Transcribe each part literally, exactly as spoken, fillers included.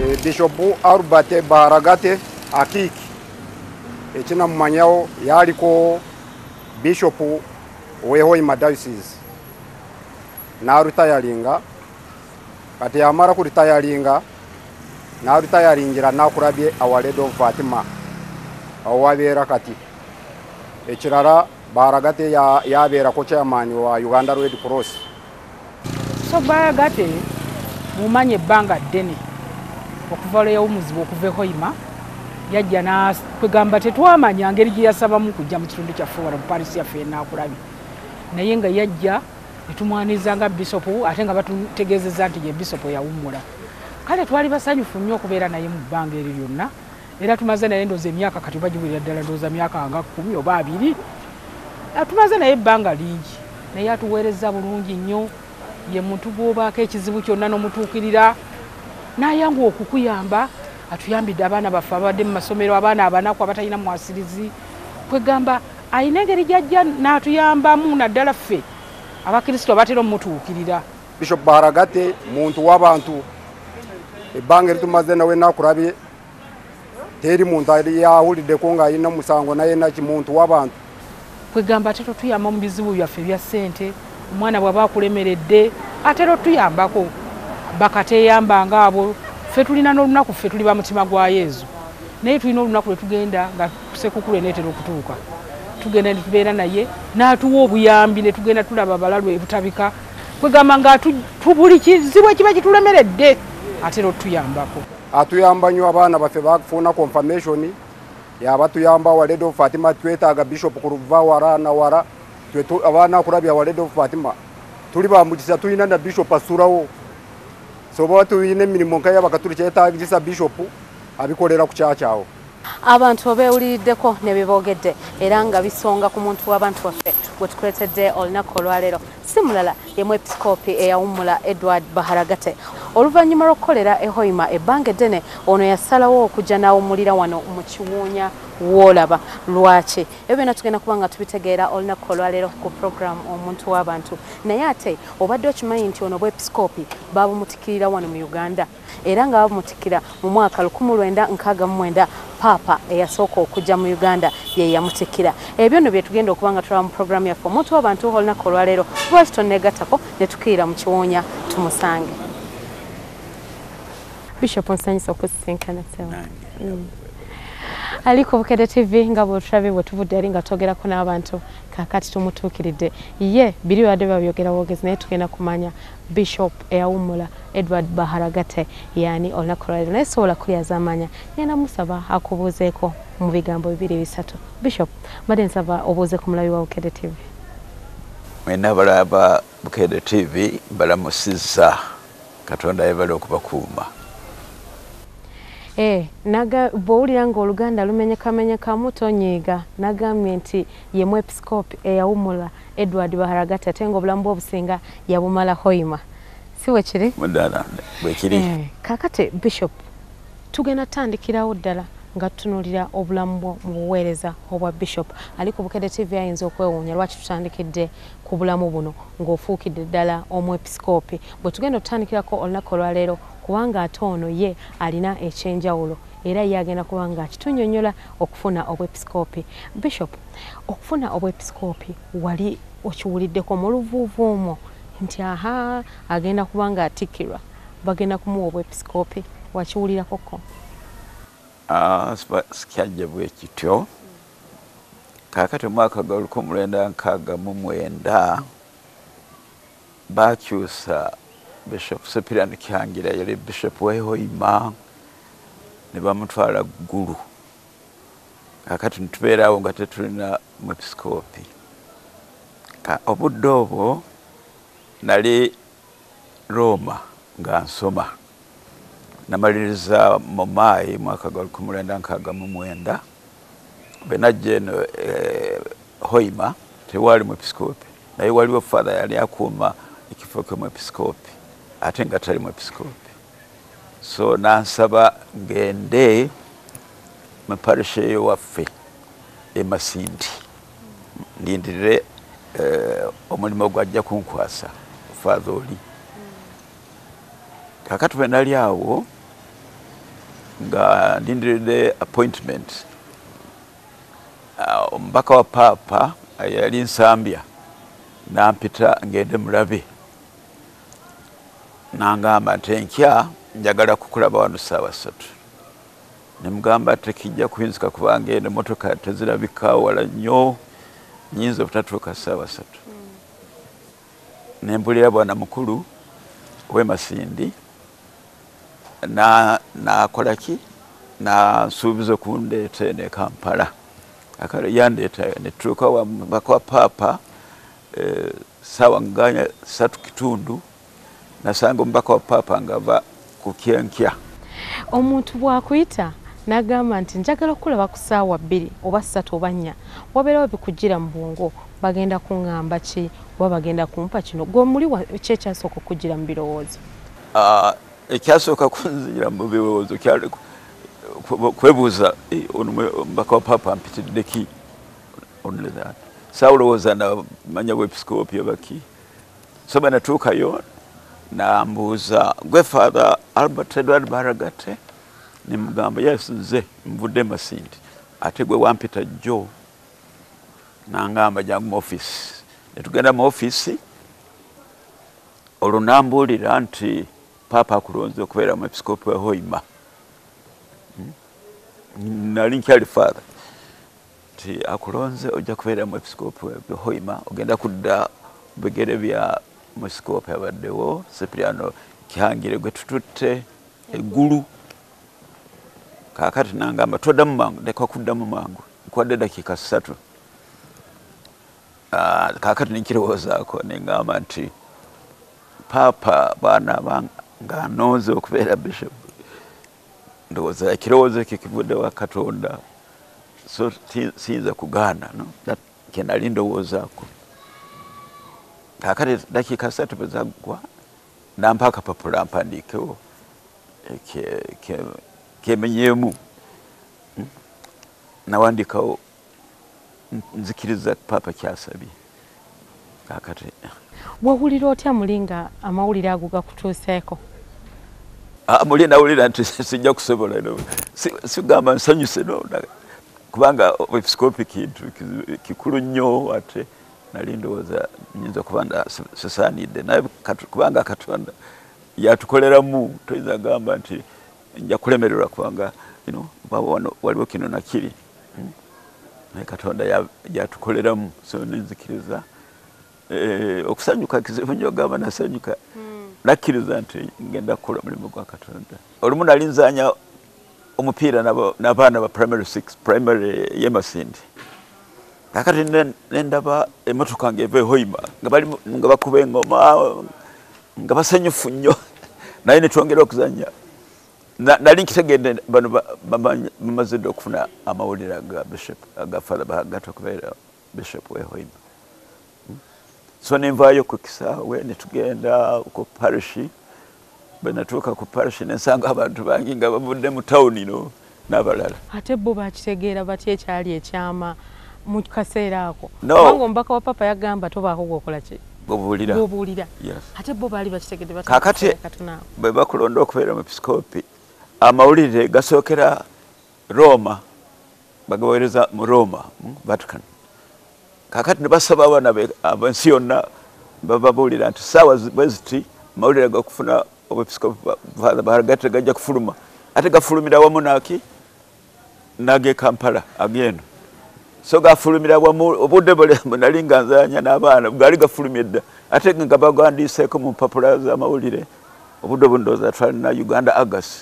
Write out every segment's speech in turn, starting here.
e, Bishop Albert Baharagate akiki ekina mumanyao yaliko Bishop wehoima diocese na retiringa kati amara ku retiringa na retiringira na kurabye Our Lady of Fatima awabera kati ekirara Baharagate ya yabera ko chairman wa Uganda Red Cross. So Baharagate mumanye banga deni okuvalo ya umuzibu okuvehoima yajja na kwegamba tetwamanya ngeri gye yasaba mu kujja mu kitundu kya Fuwara mu Paris ya fena akulabi naye nga yajja etumwanizanga Bishop ate nga batutegezeza nti ye Bishop yawumula kale twali basanyufu nnyo okubeera naye mu bbanga eri lyonna era tumaze naye ndoze emyaka kati bagiwulira ddala ndoza myaka nga kumi oba abiri tumaze naye ebbanga lingi naye atuweereza bulungi nnyo ye muntu gwobaako ekizibu kyonna n'omutuukirira n'ayangu okukuyamba atuyambidde abaana baffe abadde mu masomero abaana abanaku abatalina mwasirizi kwegamba ayina engeri gyajja n'atuyambamu naddala ffe abakristo abatera omutuukirira. Bishop Baharagate muntu w'abantu ebbanga eritumaze nawe nakulabye teri muntu yawuliddeko nga alina musango naye naki muntu w'abantu kwegamba ate totuyamba mu bizibu byaffe bya ssente omwana bw'aba akulemeredde ate totuyambako bakateyambanga abo ffe tulina n'olunaku ffe tuli ba mutima gwa Yezu naye tulina olunaku lwe tugenda nga kusekuku lwenetera okutuuka tugenda ne tubeera naye n'atuwa obuyambi ne tugenda tulaba abalalu ebutabika kwegamba nga buli kizibu ekiba kitulemeredde ate totuyambako. Atuyamba nnyo abaana baffe bakufuna confirmation yabatuyamba Our Lady of Fatima twetaaga Bishop kuruva wara na wara twetu abaana kurabya Our Lady of Fatima tuli bambukisa tulina na Bishop asurawo so batu yine mirimo nkaya bakatuli kyetaagisa Bishop abikolera ku kyakyawo abantu obewuliddeko ne bibogedde era nga bisonga ku muntu w'abantu waffe gwe tukuletedde olunaku olwaleero si mulala ye mwepisikoopi eyawummula Edward Baharagate oluvannyuma lw'okukolera ehoima ebbanga eddene ono yasalawo okujja n'awummulira wano mu kiwuunya w'olaba lwaki ebyo byonna tugenda kuba nga tubitegeera olunaku olwaleero ku programu omuntu w'abantu naye ate obadde okimanyi nti ono obwepisikoopi baabumutikirira wano mu Uganda era nga babumutikira mu mwaka lukumi lwenda nkaaga mu mwenda Paapa eyasooka okujja mu Uganda ye yamutikira ebyo nno bye tugenda okuba nga tulaba mu programu yaffe omuntu w'abantu olunaku olwaleero lwaki tonneegattako ne tukiira mu kiwuunya tumusange. Bishop nsanyisa okusisinkana sewa mm. aliko Bukedde T V nga bwotulabye bwe tuvudde ali nga twogerako n'abantu kakati tumutuukiridde ye biri badde babyogera bwogezi naye tugenda kumanya Bishop eyawummula Edward Baharagate yani olunaku olwaleero naye sobola kulyaza amanya ngenda musaba akubuuzeeko mu bigambo bibiri bisatu. Bishop mbadde nsaba obuuze ku mulabi wa Bukedde T V. Mwena balaba Bukedde T V balamusizza Katonda yebale okubakuuma. Eh, naga bowulira nga Oluganda lumenyekamenyekamu tonyiiga nagambye nti ye mwepisikoopi eyawummula Edward Baharagate ate nga obulamu bwe obusinga yabumala hoima si bwe kiri? Mudala bwe kiri. Eh, kakate Bishop tugenda tandikirawo ddala nga tutunuulira obulamu bwo mu buweereza obwa Bishop ali ku Bukedde T V ayinza okwewuunya lwaki tutandikidde ku bulamu buno ng'ofuukidde ddala omwepisikoopi bwe tugenda otutandikirako olunaku olwaleero kubanga ate ono ye alina ekyenjawulo era ye agenda kuba nga akitunnyonnyola okufuna obwepisikoopi. Bishop okufuna obwepisikoopi wali okiwuliddeko mu luvuuvuumo nti aha agenda kuba nga atikkirwa bagenda kumuwa obwepisikoopi wakiwulirakoko? Ah, sikyajja bwe kityo kaakati omwaka gwa lukumi lwenda nkaaga mu mwenda baakyusa Bishop Sepirani Kyangira yali Bishop wehoima ne bamutwala ggulu kaakati nitubeerawo nga tetulina mwepisikoopi obudde obwo nali Roma nga nsoma namaliriza mu Maayi mwaka gwa lukumi lwenda nkaaga mu mwenda bwe najja eno eh, hoima tewaali mwepisikoopi naye waliwo father yali akuuma ekifo ky'omwepisikoopi ate nga tali mwepisikoopi so nansaba ngende mu parisha ey'ewaffe e Masindi ndindirire eh, omulimu gwajja kunkwasa father oli kakati bwe nali awo nga ndindiridde appointment uh, omubaka wa Paapa yali nsambya nampita ngende mulabe nangamba nti enkya njagala kukulaba wano Ssaabasatu nemugamba tekijja kuyinzika kubanga eno emmotoka tezirabika wala nnyo nyinza obutatuuka Ssaabasatu mm. nempulira bwana mukulu w'Emasindi na nakola ki nasuubiza okundeeta eno e Kampala akale yandeeta netuuka wamubaka wa Paapa eh, sawa nganya satu kitundu nasanga omubaka wa Paapa ngava ku kyenkya. Omuntu bwakuyita nagamba nti njagala okulaba ku ssaawa bbiri oba ssatu oba nnya wabeerawo bikugira mu bwongo bagenda kuŋŋamba ki oba bagenda kumpa kino gwe muli ki ekyasooka okugira mu birowoozo? Uh, ekyasooka kunzira mu birowoozo kyali kwebuuza omubaka wa Paapa ampitidde ki only that saawulowooza namanya bwepisikoopi oba ki so bwe natuukayo nambuuza gwe Father Albert Edward Baharagate nimugamba yes nze nvudde Masindi ate gwe wampita jjo nangamba jangu mu office netugenda mu office olwo nambuulira nti Paapa akulonze okubeera mu episikoopi wa Hoima hmm? nali nkyali Father ti akulonze ojja kubeera mu episikoopi wa Hoima ogenda kudda bigere bya mwepisikoopi abaddewo Cipriano Kihangire gwe tututte eggulu kakati nangamba toddamu mangu leka kuddamu mangu nkwadde dakiika ssatu uh, kakati ninkirowoozaako nengamba nti Paapa baana nga anonze okubeera bishop ndowooza ekirowoozo ekyo kivudde wa Katonda so siyinza kugaana no? kye nali ndowoozaako kakati dakiika ssatu bwe zaggwa nampa akapapula mpandiikewo kemenyeemu hmm? nawandikawo nzikiriza Paapa kyasabye kakati wawulira otya mulinga amawulire ago gakutuuseeko? Ah, muli nawulira nti sijja kusobola no sigamba nsanyuse no kubanga episikoopi kintu kikulu nnyo ate nali ndowooza nyinza kuba sisaanidde naye kubanga Katonda yatukoleramu toyinza gamba nti nja kulemererwa kubanga you know, wano waliwo kino nakiri hmm? naye Katonda yatukoleramu so nenzikiriza eh, okusanyuka kizibu nnyo gamba nasanyuka hmm. nakkiriza nti ngenda kukola mulimu gwa Katonda. Olumu nali nzanya omupiira n'abaana ba primary six primary y'Emasindi kakati nendaba emmotoka ng'eva e Hoima nga bali nga bakuba engoma nga basanyufu nnyo naye netwongera okuzanya nali nkitegedde bano bamaze dda okufuna amawulire aga bishop aga Father Baharagate okubeera bishop w'e Hoima so nenvaayo ku kisaawe netugenda ku parishi bwe natuuka ku parishi nensanga abantu bangi nga bavudde mu tawuni no n'abalala ate bo bakitegeera batya ekyali ekyama mu kaseera ako no. kubanga omubaka wa Paapa yagamba tobaako gwokola ki obuulira obuulira yes. ate bo baali bakitegedde kakati bwe bakulonda okubeera mu episikoopi amawulire gasookera Roma bagaweereza mu Roma Vatican kakati ne basaba abaana ab'ensi yonna bababuulira nti saawa bwe ziti amawulire gakufuna obwepisikoopi Father Baharagate gajja kufuluma ate gafulumira wamu naki nage Kampala agendo so gafulumira wamu obudde bwe nali nga nzanya n'abaana gaali gafulumye dda ate nga bagandiiseeko mu mpapula z'amawulire obudde obundooza twalina Uganda August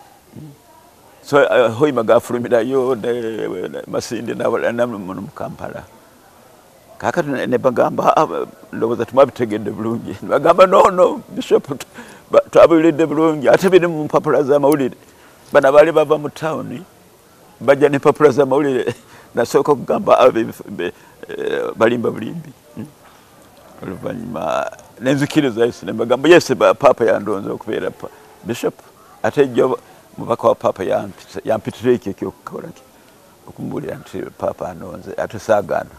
so uh, Hoima gafulumirayo Masindi n'abalala mu Kampala kakati ne bagamba ndowooza tumwabitegedde bulungi bagamba no no bishop twabulidde bulungi ate biri mu mpapula z'amawulire bana baali bava mu tawuni bajja n'empapula z'amawulire nasooka okugamba balimba bulimbi oluvannyuma nenzikiriza yesu ne bagamba yes Paapa yandonze okubeera bishop ate jjo mubaka wa Paapa yampitira ekyo ekyokukola okumubuulira nti Paapa anonze ate saagaana.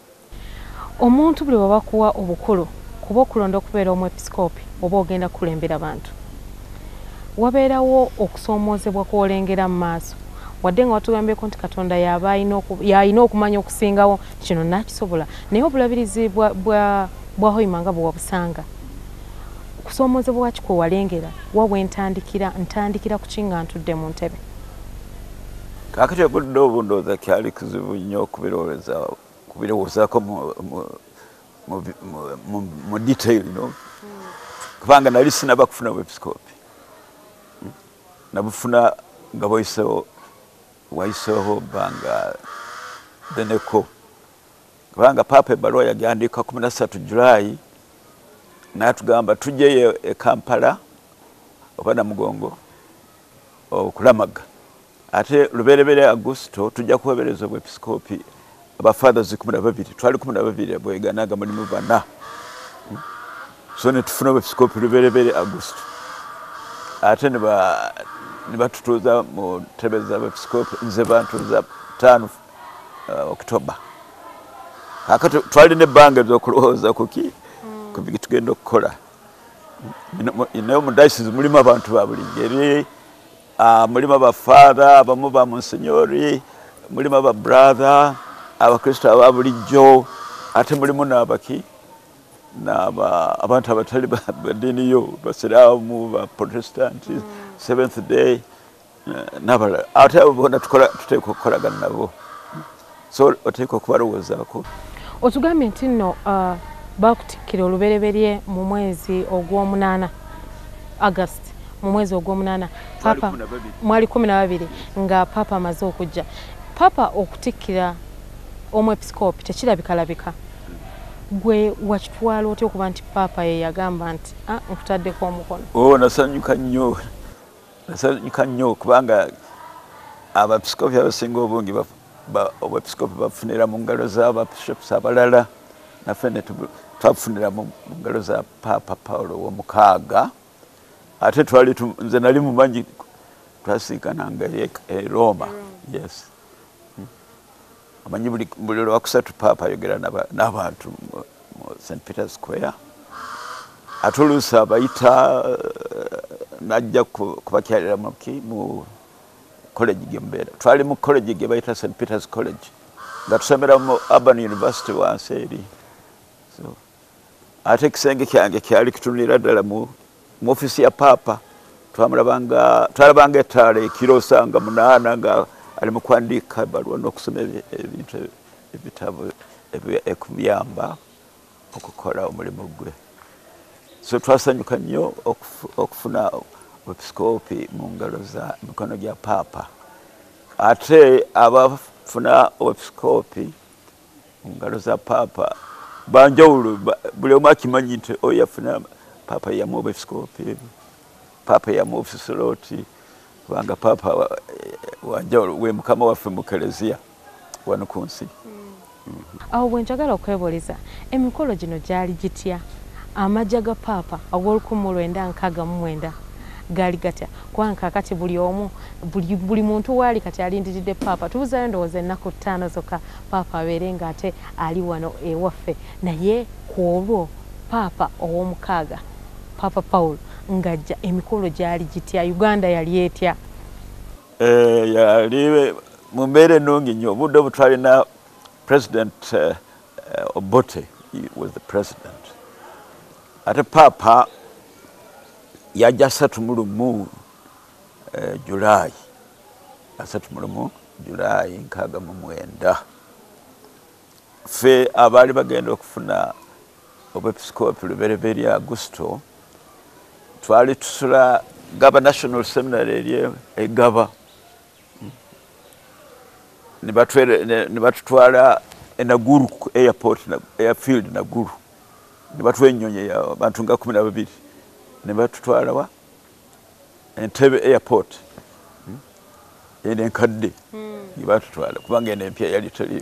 Omuntu buli bwe bakuwa obukulu kuba okulonda okubeera omwepisikoopi oba ogenda kukulembera abantu wabeerawo okusoomoozebwa kw'olengera mu maaso wadde nga watugambyeko nti Katonda yalina okumanya okusingawo kino nakisobola naye obulabirizi bwa Hoima nga bwe wabusanga okusoomoozebwa ki kwe walengera wabwe ntandikira ntandikira ku ki nga ntudde mu ntebe kaakati obudde obu ndowooza kyali kizibu nnyo kubirowoozaako mu detail no kubanga nali sinaba kufuna obwepisikoopi nabufuna nga bwayiseewo wayiseewo bbanga deneko kubanga Paapa ebbaluwa yagiwandiika kumi na ssatu Julayi n'atugamba tujjeyo e Kampala oba Namugongo okulamaga ate lubereberye Augusito tujja kuweereza obwepisikoopi abafathers kumi na babiri twali kumi na babiri bweganaga mulimu bana so ne tufuna obwepisikoopi lubereberye Augusito ate ne batutuuza mu ntebe z'abepisikoopi nze bantuuza ttaano October kakati twali n'ebbanga ery'okulowooza kuki ku biki tugenda okukola naye mu diocese mulimu abantu ba buli ngeri mulimu abafaatha abamu ba monsinyori mulimu ababrother abakristo aba bulijjo ate mulimu n'abaki abantu abatali baddiini yo basiraamu ba protestanti seventh day n'abalala ate abo bonna tuteekwa okukolagana nabo so oteekwa okubalowoozaako otugambye nti nno bakutikkira olubereberye mu mwezi ogw'omunaana August mu mwezi ogw'omunaana Paapa mwali kumi na babiri nga Paapa amaze okujja Paapa okutikkira omwepisikoopi tekirabikalabika gwe wakitwala otya okuba nti Paapa ye yagamba nti nkutaddeko omukono o nasanyuka nnyo nasanyuka nnyo kubanga abapisikoopi abasinga obungi obwepisikoopi bafunira mu ngalo z'ababishops abalala naffe ne twafunira mu ngalo za Paapa Paul ow'omukaaga ate twali nze nali mumanyi twasiikananga e Roma yes amanyi buli lwakusatu Paapa ayogera n'abantu mu Saint Peter's Square ate oluusi abayita najja kubakyalira mu college gye mubeera twali mu college gye bayita Saint Peter's College nga tusomera mu Urban University wansi eri so ate ekisenge kyange kyali kitunulira ddala mu ofisi ya Paapa twalabanga ettaala ekiro osanga munaana nga ali mu kuwandiika ebbaluwa n'okusoma ebintu ebitabo ekumuyamba okukola omulimu gwe so twasanyuka nnyo okufuna obwepisikoopi mu ngalo za mikono gya Paapa ate abafuna obwepisikoopi mu ngalo za Paapa banjawulo buli omu akimanyi nti oyo yafuna Paapa yamu obwepisikoopi Paapa yamu ofisolooti kubanga Paapa wanjawulo we mukama waffe mu Keleziya wano ku nsi awo bwe njagala okwebuuliza emikolo gino gyali gitya amajja ga Paapa ag'olukumi mu lwenda nkaaga mu mwenda gaali gatya kubanga kaakati buli omu buli muntu waali kati alindiridde Paapa tubuzayo ndowooza ennaku ttaano zokka Paapa abeere ng'ate ali wano ewaffe naye ku olwo Paapa ow'omukaaga Paapa Paul ng'ajja emikolo gyali gitya Uganda yali etya yali mu mbeera ennungi nnyo obudde obu twalina President Obote was the president ate Paapa yajja asatu mu lumu Julayi asatu mu lumu Julayi nkaaga mu mwenda ffe abaali bagenda okufuna obwepisikoopi lubereberye Augusito twali tusula Gaba National Seminary eri egaba ne batutwala e Naguru airport airfield Naguru ne batwenyonye abantu nga kumi na babiri ne batutwala wa Entebbe airport ene enkadde ne batutwala kubanga ene empya yali taliyo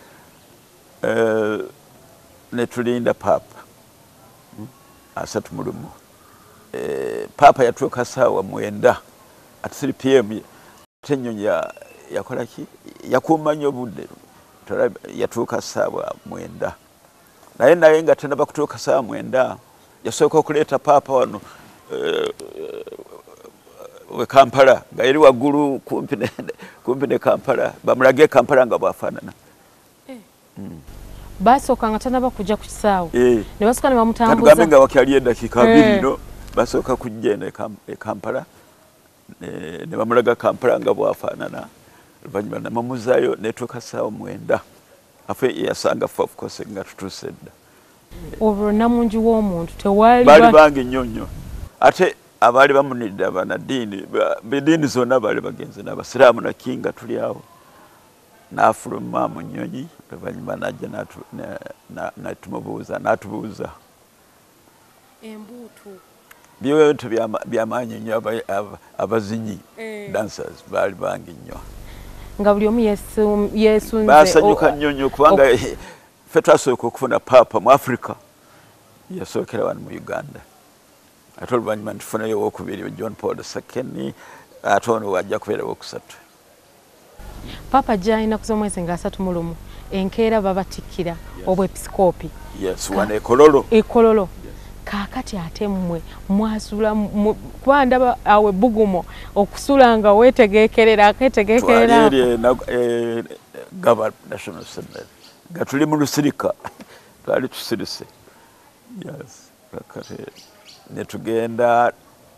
ne tulinda Paapa asatu mu lumu Paapa yatuuka ssaawa mwenda at three p m tenyonyi yakola ki yakuuma nnyo obudde yatuuka ssaawa mwenda naye naye nga tennaba kutuuka ssaawa mwenda yasooka okuleeta Paapa wano we Kampala nga eri waggulu kumpi ne kumpi ne Kampala bamulage Kampala nga bwafaanana eh mm. Basooka nga tanaba kujja ku kisaawe eh ne basooka ne bamutambuza katugambe nga wakyali eddakiika bbiri no basooka kujja ne Kampala ne ne bamulaga Kampala nga bwafaanana oluvannyuma ne bamuzaayo netuuka ssaawa mwenda afe yasanga ffe of course nga tutuuse dda olwo namungi w'omuntu tewali baali bange nnyo nnyo ate abaali bamunidde abanaddiini b'eddiini zonna baali bagenze n'abasiraamu nakinga tuli awo n'afuluma mu nnyonyi oluvannyuma n'ajja n'atumubuuza n'atubuuza embuutu byebintu byamaanyi nnyo abazinyi dancers baali bange nnyo nga buli omu yeesunze baasanyuka nnyo nnyo kubanga ffe twasooka okufuna paapa mu Africa yasookera wano mu Uganda ate oluvannyuma ntufunayo owokubiri John Paul the Second ate ono wajja kubeera wokusatu paapa gy'alina z'omwezi nga asatu mu lumu enkeera babatikkira obwepisikoopi yes wano ekololo ekololo kaakati ate mmwe mwasula kuba ndaba awo ebbugumo okusula nga weetegeekerera akeetegeekerera twali gaba national assembly nga tuli mu lusirika twali tusirise yes kakati ne tugenda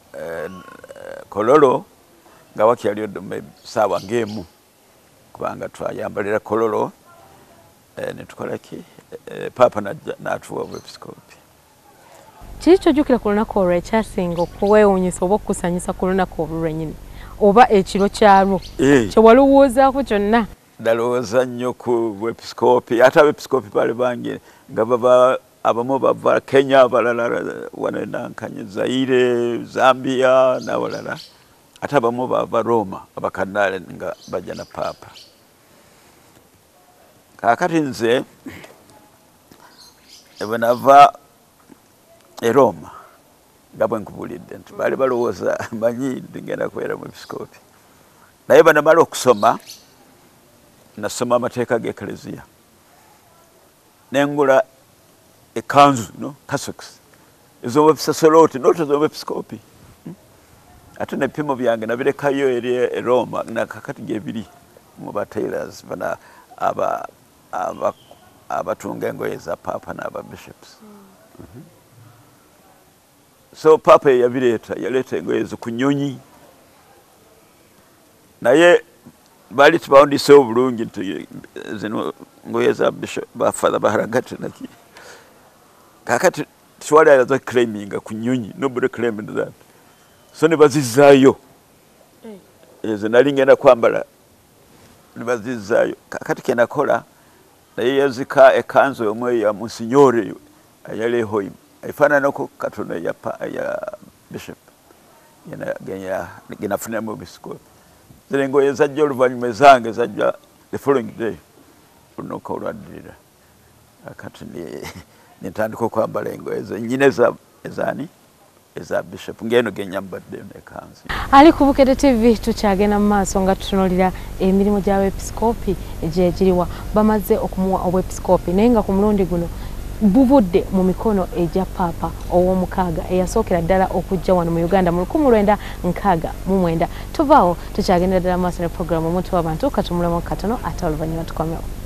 kololo nga wakyali ssaawa ng'emu kubanga twayambalira kololo ne tukola ki paapa n'atuwa obwepisikoopi kiki kyojjukira ku lunaku olwo ekyasinga okuweewuunyisa oba okukusanyusa ku lunaku olwo lwennyini oba ekiro kyalwo kyewalowoozaako kyonna ndalowooza nnyo ku bwepisikoopi ate abepisikoopi baali bange nga baba abamu bava Kenya abalala wano Nankanye Zaire Zambia n'abalala ate abamu bava Roma abakardinaali nga bajja na paapa kaakati nze bwe nava e Roma nga bwe nkubulidde nti baali balowooza manyi ndigenda kubeera mu episikoopi naye banamala okusoma nasoma amateeka g'ekleziya nengula ekanzu no cassox ez'obwepisasolooti not ez'obwepisikoopi ate n'ebipimo byange nabirekayo eri e Roma nakakati gyebiri mu batailors bana aba abatunga engoye za paapa n'ababishops so paapa yabireeta yaleeta engoye ezo ku nnyonyi naye baali tibawundiseewo bulungi nti zino ngoye za bishop ba Father Baharagate naki kakati tiwali ayaza claiminga ku nnyonyi nobody claimed that so ne bazizaayo ezo nali ngenda kwambala ne bazizaayo kakati kenakola naye yazika ekanzu omwe ya Monsignore ayali Hoima efaananako katono ya ya bishop yena genya ginafuna mu episikoopi zile ngoye zajja oluvannyuma zange zajja the following day lunoka olwaddirira akati nitandika okwambala engoye ezo nnyina ezaani eza bishop ngeno genyambadde nekanzu ali ku Bukedde T V tukyagenda mu maaso nga tutunulira emirimu gy'abepisikoopi egyegiriwa bamaze okumuwa obwepisikoopi naye nga ku mulundi guno bubudde mu mikono egya paapa ow'omukaaga eyasookera ddala okujja wano mu Uganda mu lukumi lwenda nkaaga mu mwenda tuvaawo tukyagendera ddala maaso ne puroguramu omuntu w'abantu katumulamu katono ate oluvannyuma tukomewo.